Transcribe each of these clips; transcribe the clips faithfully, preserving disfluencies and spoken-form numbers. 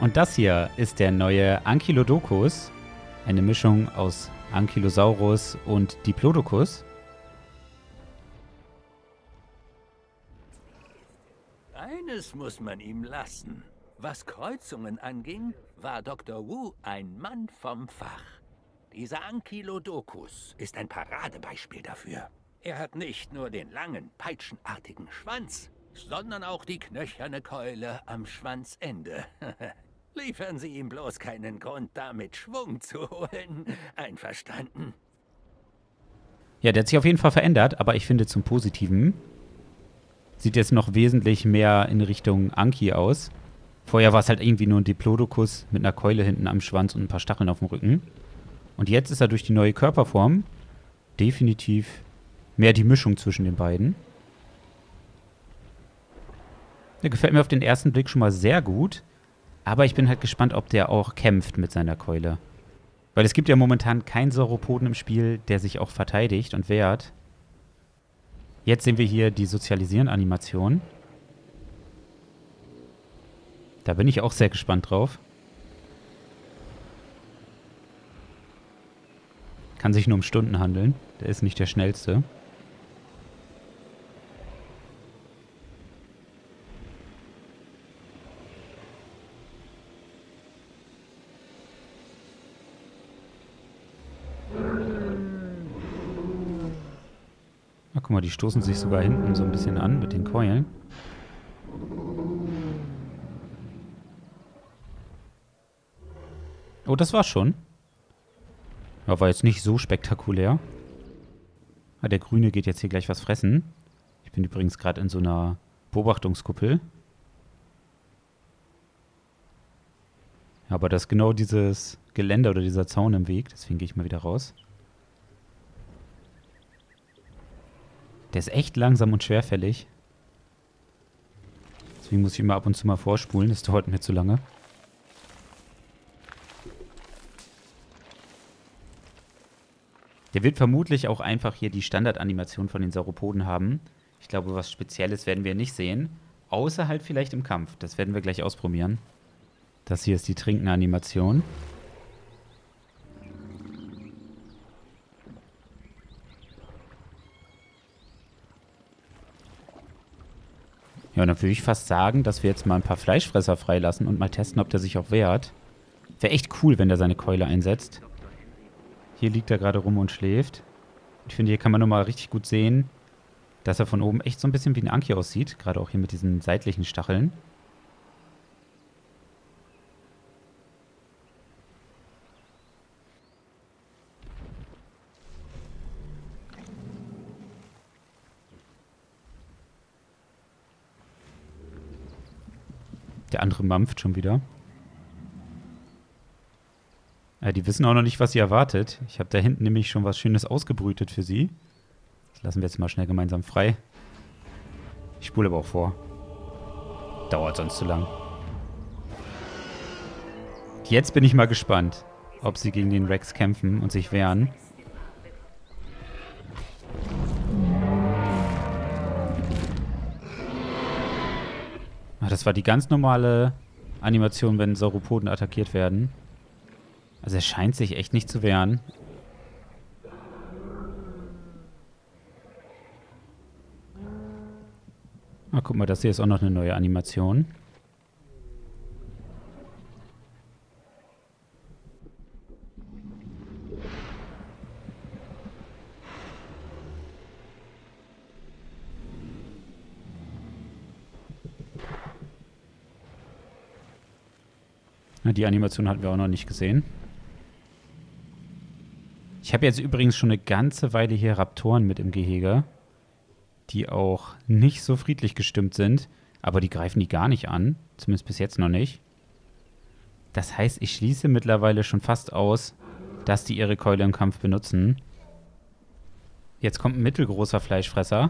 Und das hier ist der neue Ankylodocus, eine Mischung aus Ankylosaurus und Diplodocus. Eines muss man ihm lassen. Was Kreuzungen anging, war Doktor Wu ein Mann vom Fach. Dieser Ankylodocus ist ein Paradebeispiel dafür. Er hat nicht nur den langen, peitschenartigen Schwanz, sondern auch die knöcherne Keule am Schwanzende. Liefern Sie ihm bloß keinen Grund, damit Schwung zu holen. Einverstanden? Ja, der hat sich auf jeden Fall verändert, aber ich finde zum Positiven. Sieht jetzt noch wesentlich mehr in Richtung Anki aus. Vorher war es halt irgendwie nur ein Diplodocus mit einer Keule hinten am Schwanz und ein paar Stacheln auf dem Rücken. Und jetzt ist er durch die neue Körperform definitiv mehr die Mischung zwischen den beiden. Der gefällt mir auf den ersten Blick schon mal sehr gut. Aber ich bin halt gespannt, ob der auch kämpft mit seiner Keule. Weil es gibt ja momentan keinen Sauropoden im Spiel, der sich auch verteidigt und wehrt. Jetzt sehen wir hier die Sozialisieren-Animation. Da bin ich auch sehr gespannt drauf. Kann sich nur um Stunden handeln. Der ist nicht der schnellste. Na, guck mal, die stoßen sich sogar hinten so ein bisschen an mit den Keulen. Oh, das war's schon. Ja, war jetzt nicht so spektakulär. Ah, der Grüne geht jetzt hier gleich was fressen. Ich bin übrigens gerade in so einer Beobachtungskuppel. Ja, aber da ist genau dieses Geländer oder dieser Zaun im Weg. Deswegen gehe ich mal wieder raus. Der ist echt langsam und schwerfällig. Deswegen muss ich immer ab und zu mal vorspulen. Das dauert mir zu lange. Der wird vermutlich auch einfach hier die Standardanimation von den Sauropoden haben. Ich glaube, was Spezielles werden wir nicht sehen. Außer halt vielleicht im Kampf. Das werden wir gleich ausprobieren. Das hier ist die Trinken-Animation. Ja, und dann würde ich fast sagen, dass wir jetzt mal ein paar Fleischfresser freilassen und mal testen, ob der sich auch wehrt. Wäre echt cool, wenn der seine Keule einsetzt. Hier liegt er gerade rum und schläft. Ich finde, hier kann man nochmal richtig gut sehen, dass er von oben echt so ein bisschen wie ein Anki aussieht. Gerade auch hier mit diesen seitlichen Stacheln. Der andere mampft schon wieder. Ja, die wissen auch noch nicht, was sie erwartet. Ich habe da hinten nämlich schon was Schönes ausgebrütet für sie. Das lassen wir jetzt mal schnell gemeinsam frei. Ich spule aber auch vor. Dauert sonst zu lang. Jetzt bin ich mal gespannt, ob sie gegen den Rex kämpfen und sich wehren. Ach, das war die ganz normale Animation, wenn Sauropoden attackiert werden. Also er scheint sich echt nicht zu wehren. Ah, guck mal, das hier ist auch noch eine neue Animation. Na, die Animation hatten wir auch noch nicht gesehen. Ich habe jetzt übrigens schon eine ganze Weile hier Raptoren mit im Gehege, die auch nicht so friedlich gestimmt sind, aber die greifen die gar nicht an, zumindest bis jetzt noch nicht. Das heißt, ich schließe mittlerweile schon fast aus, dass die ihre Keule im Kampf benutzen. Jetzt kommt ein mittelgroßer Fleischfresser.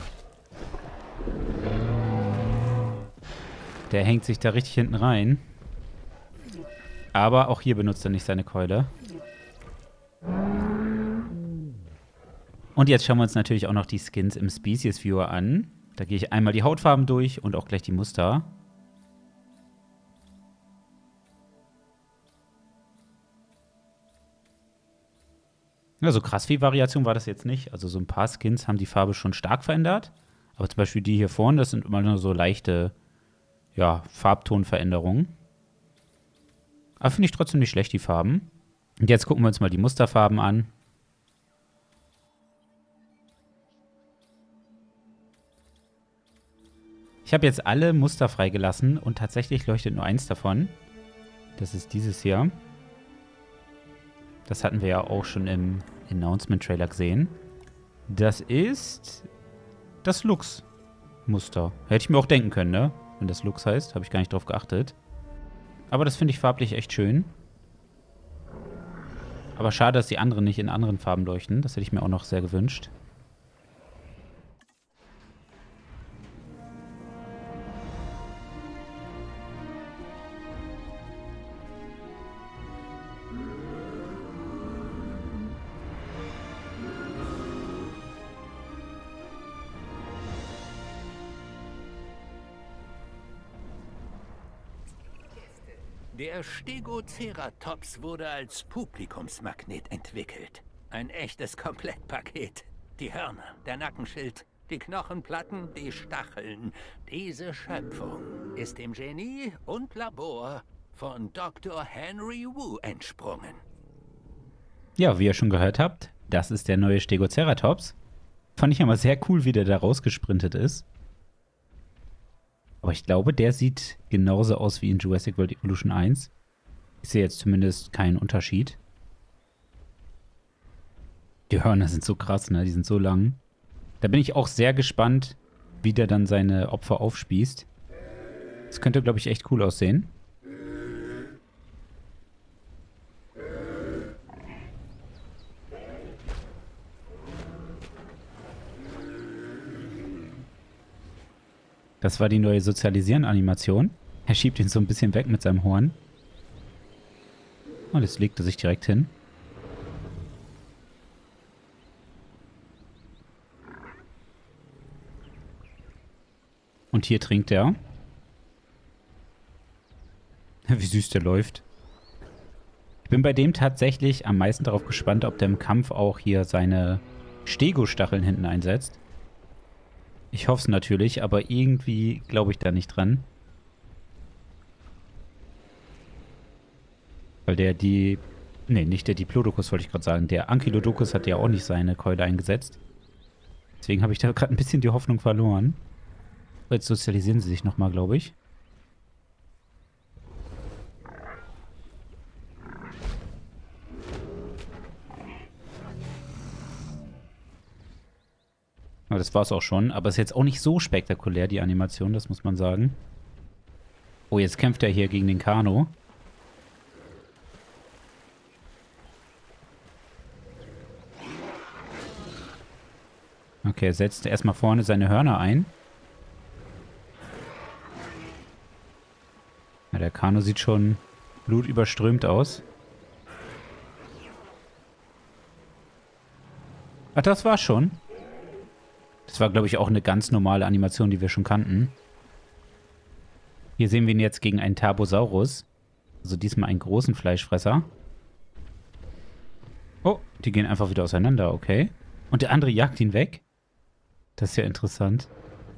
Der hängt sich da richtig hinten rein. Aber auch hier benutzt er nicht seine Keule. Und jetzt schauen wir uns natürlich auch noch die Skins im Species Viewer an. Da gehe ich einmal die Hautfarben durch und auch gleich die Muster. Ja, so krass viel Variation war das jetzt nicht. Also so ein paar Skins haben die Farbe schon stark verändert. Aber zum Beispiel die hier vorne, das sind immer nur so leichte, ja, Farbtonveränderungen. Aber finde ich trotzdem nicht schlecht, die Farben. Und jetzt gucken wir uns mal die Musterfarben an. Ich habe jetzt alle Muster freigelassen und tatsächlich leuchtet nur eins davon. Das ist dieses hier. Das hatten wir ja auch schon im Announcement-Trailer gesehen. Das ist das Lux-Muster. Hätte ich mir auch denken können, ne? Wenn das Lux heißt, habe ich gar nicht drauf geachtet. Aber das finde ich farblich echt schön. Aber schade, dass die anderen nicht in anderen Farben leuchten. Das hätte ich mir auch noch sehr gewünscht. Der Stegoceratops wurde als Publikumsmagnet entwickelt. Ein echtes Komplettpaket. Die Hörner, der Nackenschild, die Knochenplatten, die Stacheln. Diese Schöpfung ist dem Genie und Labor von Doktor Henry Wu entsprungen. Ja, wie ihr schon gehört habt, das ist der neue Stegoceratops. Fand ich aber sehr cool, wie der da rausgesprintet ist. Aber ich glaube, der sieht genauso aus wie in Jurassic World Evolution eins. Ich sehe jetzt zumindest keinen Unterschied. Die Hörner sind so krass, ne? Die sind so lang. Da bin ich auch sehr gespannt, wie der dann seine Opfer aufspießt. Das könnte, glaube ich, echt cool aussehen. Das war die neue Sozialisieren-Animation. Er schiebt ihn so ein bisschen weg mit seinem Horn. Und jetzt legt er sich direkt hin. Und hier trinkt er. Wie süß der läuft. Ich bin bei dem tatsächlich am meisten darauf gespannt, ob der im Kampf auch hier seine Stego-Stacheln hinten einsetzt. Ich hoffe es natürlich, aber irgendwie glaube ich da nicht dran. Weil der die... Ne, nicht der Diplodocus wollte ich gerade sagen. Der Ankylodocus hat ja auch nicht seine Keule eingesetzt. Deswegen habe ich da gerade ein bisschen die Hoffnung verloren. Jetzt sozialisieren sie sich nochmal, glaube ich. Aber das war es auch schon. Aber es ist jetzt auch nicht so spektakulär, die Animation, das muss man sagen. Oh, jetzt kämpft er hier gegen den Kano. Okay, er setzt erstmal vorne seine Hörner ein. Ja, der Kano sieht schon blutüberströmt aus. Ach, das war's schon. Das war, glaube ich, auch eine ganz normale Animation, die wir schon kannten. Hier sehen wir ihn jetzt gegen einen Tarbosaurus. Also diesmal einen großen Fleischfresser. Oh, die gehen einfach wieder auseinander, okay. Und der andere jagt ihn weg. Das ist ja interessant.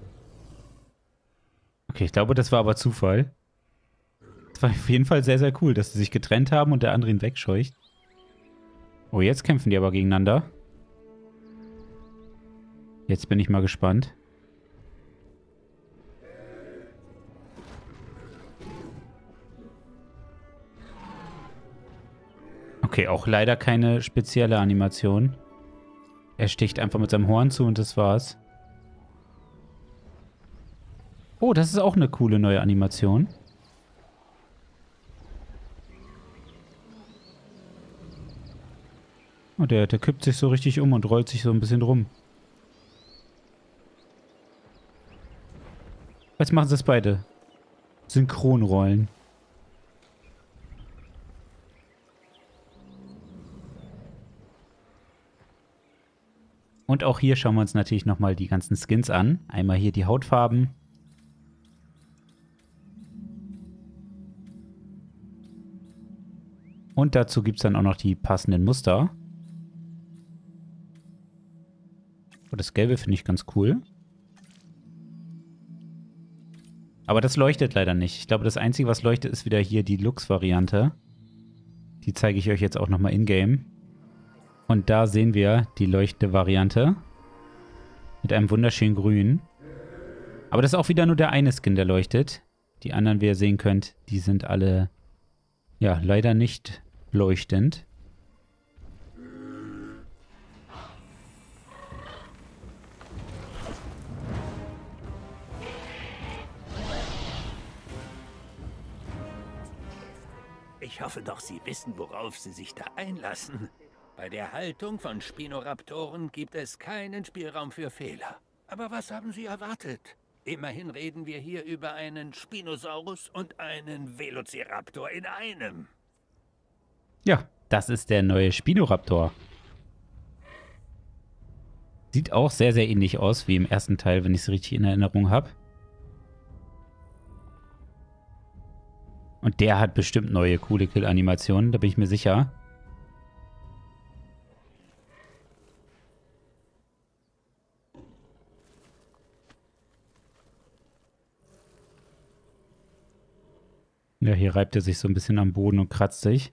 Okay, ich glaube, das war aber Zufall. Das war auf jeden Fall sehr, sehr cool, dass sie sich getrennt haben und der andere ihn wegscheucht. Oh, jetzt kämpfen die aber gegeneinander. Jetzt bin ich mal gespannt. Okay, auch leider keine spezielle Animation. Er sticht einfach mit seinem Horn zu und das war's. Oh, das ist auch eine coole neue Animation. Oh, der, der kippt sich so richtig um und rollt sich so ein bisschen rum. Jetzt machen sie es beide. Synchronrollen. Und auch hier schauen wir uns natürlich nochmal die ganzen Skins an. Einmal hier die Hautfarben. Und dazu gibt es dann auch noch die passenden Muster. das Gelbe finde ich ganz cool. Aber das leuchtet leider nicht. Ich glaube, das Einzige, was leuchtet, ist wieder hier die Lux-Variante. Die zeige ich euch jetzt auch nochmal in-game. Und da sehen wir die leuchtende Variante. Mit einem wunderschönen Grün. Aber das ist auch wieder nur der eine Skin, der leuchtet. Die anderen, wie ihr sehen könnt, die sind alle, ja, leider nicht leuchtend. Ich hoffe doch, Sie wissen, worauf Sie sich da einlassen. Bei der Haltung von Spinoraptoren gibt es keinen Spielraum für Fehler. Aber was haben Sie erwartet? Immerhin reden wir hier über einen Spinosaurus und einen Velociraptor in einem. Ja, das ist der neue Spinoraptor. Sieht auch sehr, sehr ähnlich aus wie im ersten Teil, wenn ich es richtig in Erinnerung habe. Und der hat bestimmt neue, coole Kill-Animationen, da bin ich mir sicher. Ja, hier reibt er sich so ein bisschen am Boden und kratzt sich.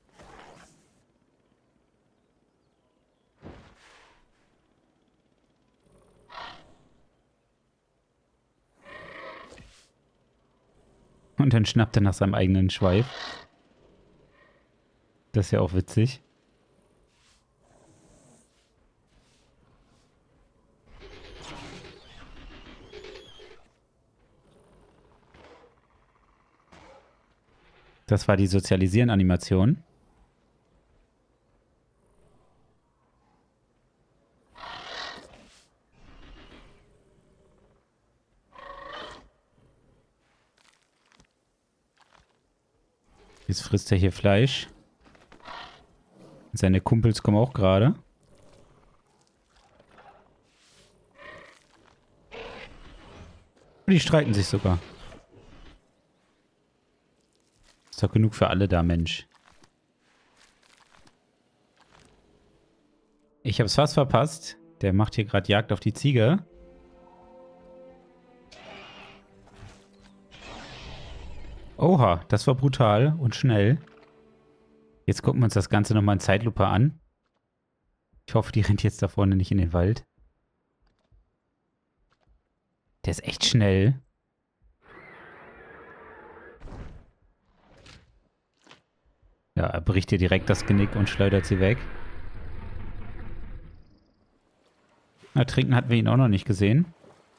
Und dann schnappt er nach seinem eigenen Schweif. Das ist ja auch witzig. Das war die Sozialisieren-Animation. Jetzt frisst er hier Fleisch. Seine Kumpels kommen auch gerade. Und die streiten sich sogar. Ist doch genug für alle da, Mensch. Ich hab's fast verpasst. Der macht hier gerade Jagd auf die Ziege. Oha, das war brutal und schnell. Jetzt gucken wir uns das Ganze nochmal in Zeitlupe an. Ich hoffe, die rennt jetzt da vorne nicht in den Wald. Der ist echt schnell. Ja, er bricht ihr direkt das Genick und schleudert sie weg. Na, trinken hatten wir ihn auch noch nicht gesehen.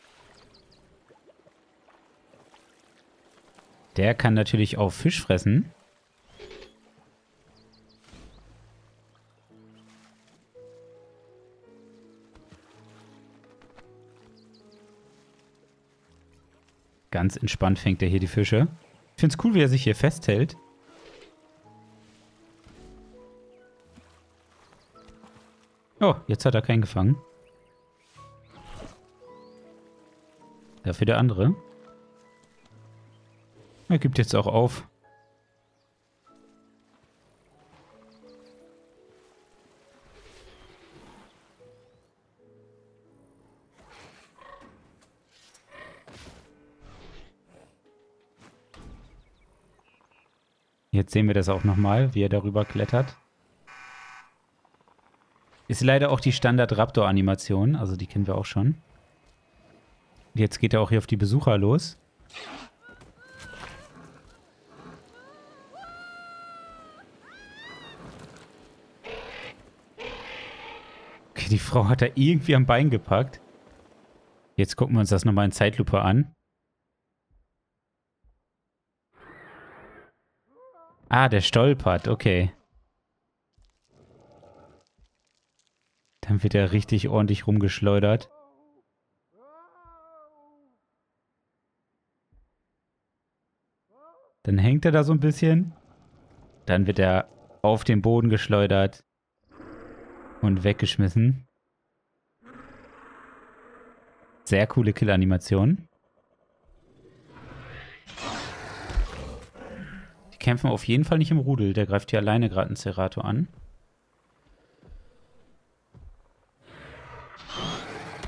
Der kann natürlich auch Fisch fressen. Ganz entspannt fängt er hier die Fische. Ich finde es cool, wie er sich hier festhält. Oh, jetzt hat er keinen gefangen. Dafür der andere. Er gibt jetzt auch auf. Jetzt sehen wir das auch nochmal, wie er darüber klettert. Ist leider auch die Standard-Raptor-Animation, also die kennen wir auch schon. Jetzt geht er auch hier auf die Besucher los. Okay, die Frau hat er irgendwie am Bein gepackt. Jetzt gucken wir uns das nochmal in Zeitlupe an. Ah, der stolpert, okay. Dann wird er richtig ordentlich rumgeschleudert. Dann hängt er da so ein bisschen. Dann wird er auf den Boden geschleudert und weggeschmissen. Sehr coole Kill-Animation. Die kämpfen auf jeden Fall nicht im Rudel. Der greift hier alleine gerade einen Cerato an.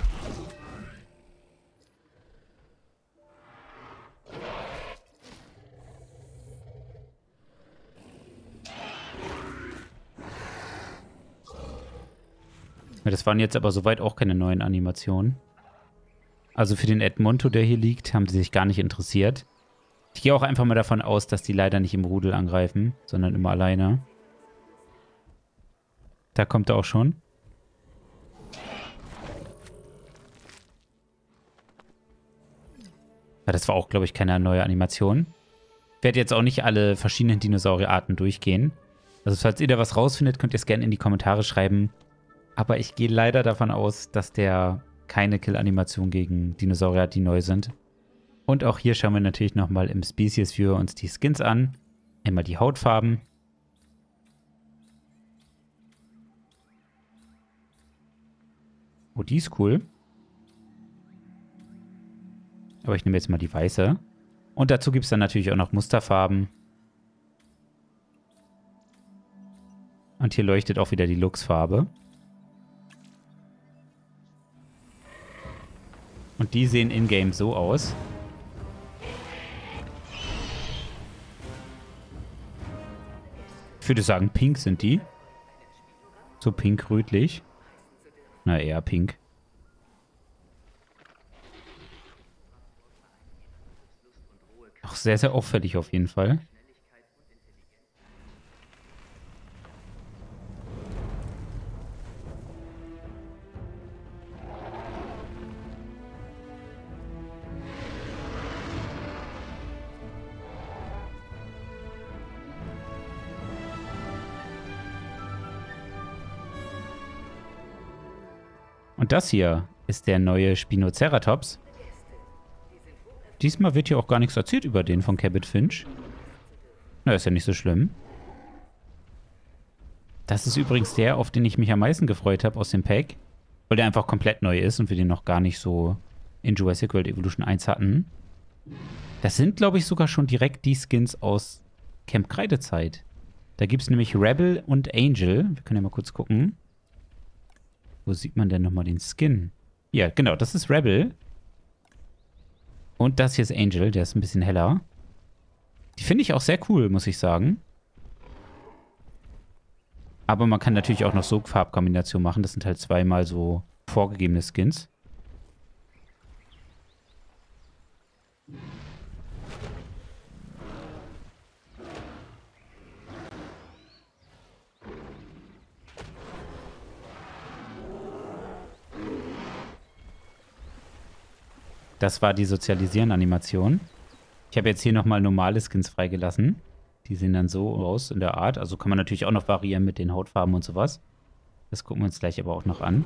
Ja, das waren jetzt aber soweit auch keine neuen Animationen. Also für den Edmonto, der hier liegt, haben sie sich gar nicht interessiert. Ich gehe auch einfach mal davon aus, dass die leider nicht im Rudel angreifen, sondern immer alleine. Da kommt er auch schon. Ja, das war auch, glaube ich, keine neue Animation. Ich werde jetzt auch nicht alle verschiedenen Dinosaurierarten durchgehen. Also falls ihr da was rausfindet, könnt ihr es gerne in die Kommentare schreiben. Aber ich gehe leider davon aus, dass der keine Kill-Animation gegen Dinosaurier hat, die neu sind. Und auch hier schauen wir natürlich nochmal im Species Viewer uns die Skins an. Einmal die Hautfarben. Oh, die ist cool. Aber ich nehme jetzt mal die weiße. Und dazu gibt es dann natürlich auch noch Musterfarben. Und hier leuchtet auch wieder die Luchsfarbe. Und die sehen in-game so aus. Ich würde sagen, pink sind die. So pink-rötlich. Na, eher pink. Auch sehr, sehr auffällig auf jeden Fall. Und das hier ist der neue Spinoceratops. Diesmal wird hier auch gar nichts erzählt über den von Cabot Finch. Na, ist ja nicht so schlimm. Das ist übrigens der, auf den ich mich am meisten gefreut habe aus dem Pack. Weil der einfach komplett neu ist und wir den noch gar nicht so in Jurassic World Evolution eins hatten. Das sind, glaube ich, sogar schon direkt die Skins aus Camp Kreidezeit. Da gibt es nämlich Rebel und Angel. Wir können ja mal kurz gucken. Wo sieht man denn nochmal den Skin? Ja, genau, das ist Rebel. Und das hier ist Angel, der ist ein bisschen heller. Die finde ich auch sehr cool, muss ich sagen. Aber man kann natürlich auch noch so Farbkombinationen machen. Das sind halt zweimal so vorgegebene Skins. Das war die Sozialisieren-Animation. Ich habe jetzt hier nochmal normale Skins freigelassen. Die sehen dann so aus in der Art. Also kann man natürlich auch noch variieren mit den Hautfarben und sowas. Das gucken wir uns gleich aber auch noch an.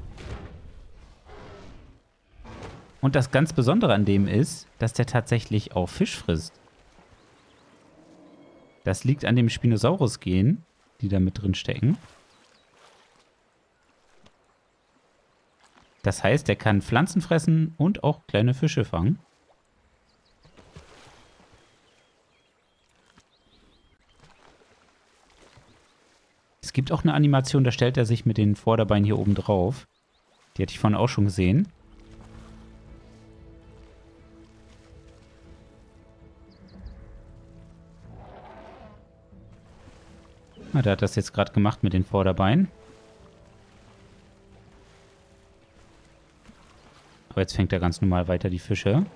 Und das ganz Besondere an dem ist, dass der tatsächlich auch Fisch frisst. Das liegt an dem Spinosaurus-Gen, die da mit drin stecken. Das heißt, er kann Pflanzen fressen und auch kleine Fische fangen. Es gibt auch eine Animation, da stellt er sich mit den Vorderbeinen hier oben drauf. Die hatte ich vorhin auch schon gesehen. Na, der hat das jetzt gerade gemacht mit den Vorderbeinen. Aber jetzt fängt er ganz normal weiter die Fische.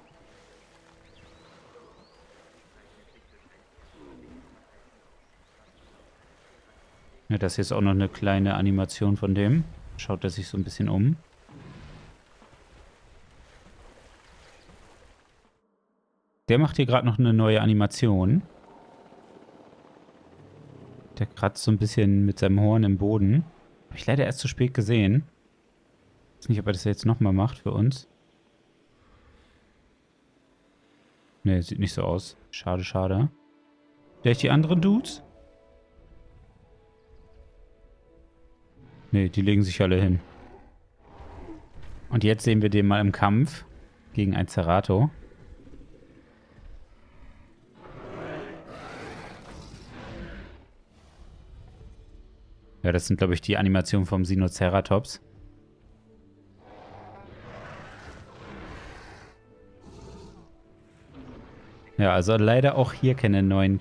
Ja, das hier ist auch noch eine kleine Animation von dem. Schaut er sich so ein bisschen um. Der macht hier gerade noch eine neue Animation. Der kratzt so ein bisschen mit seinem Horn im Boden. Habe ich leider erst zu spät gesehen. Ich weiß nicht, ob er das jetzt nochmal macht für uns. Ne, sieht nicht so aus. Schade, schade. Vielleicht die anderen Dudes? Ne, die legen sich alle hin. Und jetzt sehen wir den mal im Kampf gegen ein Cerato. Ja, das sind, glaube ich, die Animationen vom Sinoceratops. Ja, also leider auch hier keine neuen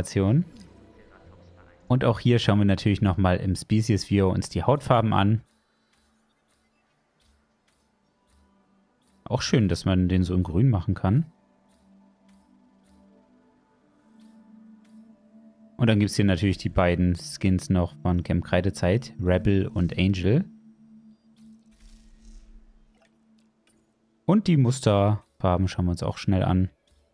Kill-Animationen. Und auch hier schauen wir natürlich nochmal im Species Viewer uns die Hautfarben an. Auch schön, dass man den so in grün machen kann. Und dann gibt es hier natürlich die beiden Skins noch von Camp Kreidezeit, Rebel und Angel. Und die Musterfarben schauen wir uns auch schnell an.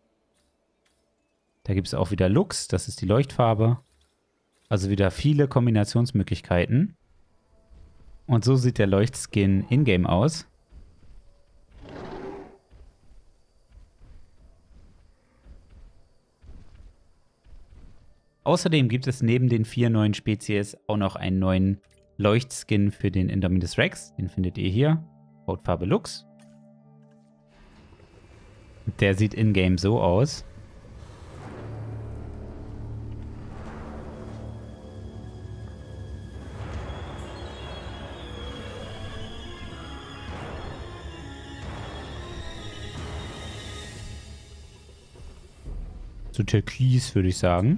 Da gibt es auch wieder Lux, das ist die Leuchtfarbe. Also wieder viele Kombinationsmöglichkeiten. Und so sieht der Leuchtskin in-game aus. Außerdem gibt es neben den vier neuen Spezies auch noch einen neuen Leuchtskin für den Indominus Rex. Den findet ihr hier. Hautfarbe Lux. Der sieht in-game so aus. So türkis, würde ich sagen.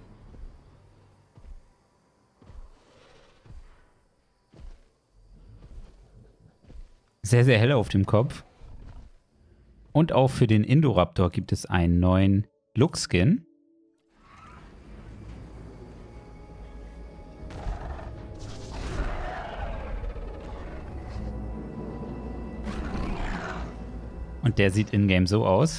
Sehr, sehr hell auf dem Kopf. Und auch für den Indoraptor gibt es einen neuen Look-Skin. Und der sieht in-game so aus.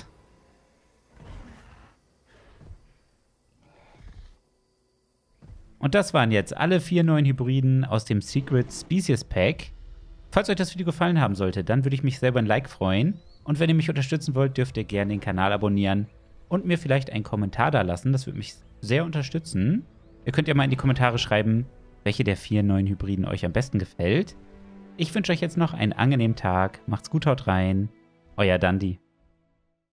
Und das waren jetzt alle vier neuen Hybriden aus dem Secret Species Pack. Falls euch das Video gefallen haben sollte, dann würde ich mich selber ein Like freuen. Und wenn ihr mich unterstützen wollt, dürft ihr gerne den Kanal abonnieren und mir vielleicht einen Kommentar da lassen. Das würde mich sehr unterstützen. Ihr könnt ja mal in die Kommentare schreiben, welche der vier neuen Hybriden euch am besten gefällt. Ich wünsche euch jetzt noch einen angenehmen Tag. Macht's gut, haut rein. Euer Dandi.